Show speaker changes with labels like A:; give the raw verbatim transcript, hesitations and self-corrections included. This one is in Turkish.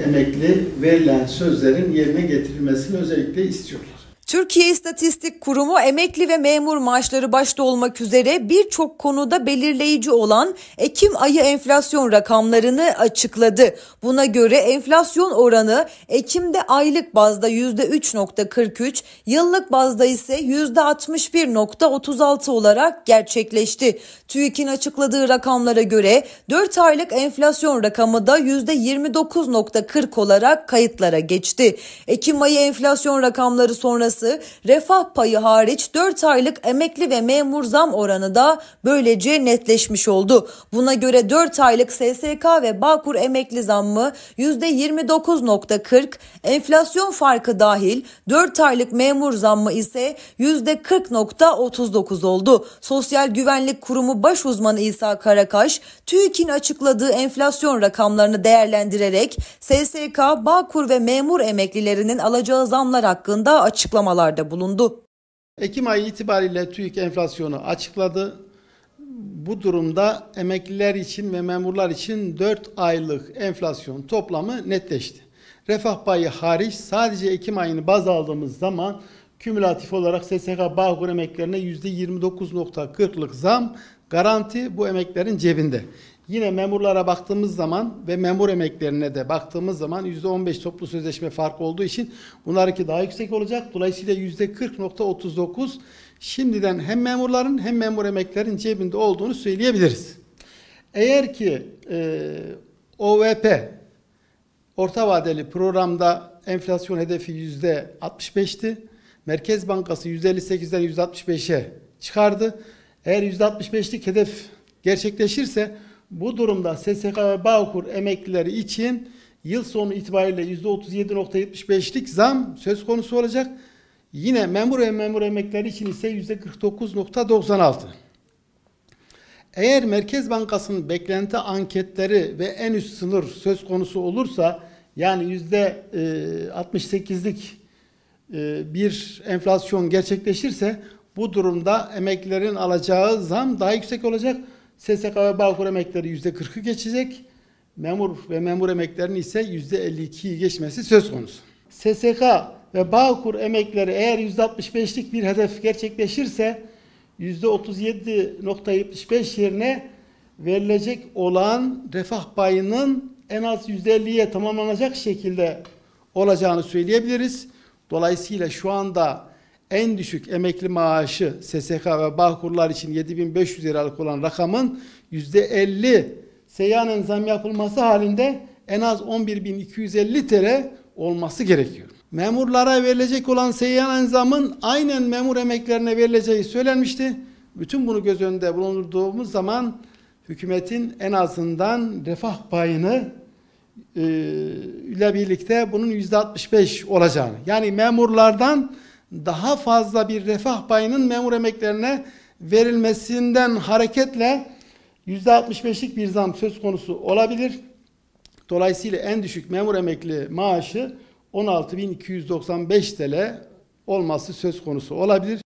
A: emekli verilen sözlerin yerine getirilmesini özellikle istiyorlar.
B: Türkiye İstatistik Kurumu emekli ve memur maaşları başta olmak üzere birçok konuda belirleyici olan Ekim ayı enflasyon rakamlarını açıkladı. Buna göre enflasyon oranı Ekim'de aylık bazda yüzde üç virgül kırk üç, yıllık bazda ise yüzde altmış bir virgül otuz altı olarak gerçekleşti. TÜİK'in açıkladığı rakamlara göre dört aylık enflasyon rakamı da yüzde yirmi dokuz virgül kırk olarak kayıtlara geçti. Ekim ayı enflasyon rakamları sonrası refah payı hariç dört aylık emekli ve memur zam oranı da böylece netleşmiş oldu. Buna göre dört aylık S S K ve Bağkur emekli zammı yüzde yirmi dokuz virgül kırk, enflasyon farkı dahil dört aylık memur zammı ise yüzde kırk virgül otuz dokuz oldu. Sosyal Güvenlik Kurumu Baş Uzmanı İsa Karakaş, TÜİK'in açıkladığı enflasyon rakamlarını değerlendirerek S S K, Bağkur ve memur emeklilerinin alacağı zamlar hakkında açıklamalarda bulundu.
A: Ekim ayı itibariyle TÜİK enflasyonu açıkladı. Bu durumda emekliler için ve memurlar için dört aylık enflasyon toplamı netleşti. Refah payı hariç sadece Ekim ayını baz aldığımız zaman kümülatif olarak S S K Bağkur emeklilerine yüzde yirmi dokuz virgül kırklık zam garanti bu emeklilerin cebinde. Yine memurlara baktığımız zaman ve memur emeklilerine de baktığımız zaman yüzde on beş toplu sözleşme farkı olduğu için bunlarınki daha yüksek olacak. Dolayısıyla yüzde kırk virgül otuz dokuz şimdiden hem memurların hem memur emeklilerin cebinde olduğunu söyleyebiliriz. Eğer ki e, O V P orta vadeli programda enflasyon hedefi yüzde altmış beşti. Merkez Bankası yüzde elli sekizden yüzde altmış beşe çıkardı. Eğer yüzde altmış beşlik hedef gerçekleşirse bu durumda S S K ve Bağkur emeklileri için yıl sonu itibariyle yüzde otuz yedi virgül yetmiş beşlik zam söz konusu olacak. Yine memur ve memur emeklileri için ise yüzde kırk dokuz virgül doksan altı. Eğer Merkez Bankası'nın beklenti anketleri ve en üst sınır söz konusu olursa, yani yüzde altmış sekizlik bir enflasyon gerçekleşirse bu durumda emeklilerin alacağı zam daha yüksek olacak. S S K ve Bağkur emeklileri yüzde kırkı geçecek. Memur ve memur emeklilerinin ise yüzde elli ikiyi geçmesi söz konusu. S S K ve Bağkur emeklileri eğer yüzde altmış beşlik bir hedef gerçekleşirse yüzde otuz yedi virgül yetmiş beş yerine verilecek olan refah payının en az yüzde elliye tamamlanacak şekilde olacağını söyleyebiliriz. Dolayısıyla şu anda en düşük emekli maaşı S S K ve Bağkurlar için yedi bin beş yüz liralık olan rakamın yüzde elli seyyanen zam yapılması halinde en az on bir bin iki yüz elli T L olması gerekiyor. Memurlara verilecek olan seyyanen zamın aynen memur emeklilerine verileceği söylenmişti. Bütün bunu göz önünde bulundurduğumuz zaman hükümetin en azından refah payını e, ile birlikte bunun yüzde altmış beş olacağını, yani memurlardan daha fazla bir refah payının memur emeklilerine verilmesinden hareketle yüzde altmış beşlik bir zam söz konusu olabilir. Dolayısıyla en düşük memur emekli maaşı on altı bin iki yüz doksan beş T L olması söz konusu olabilir.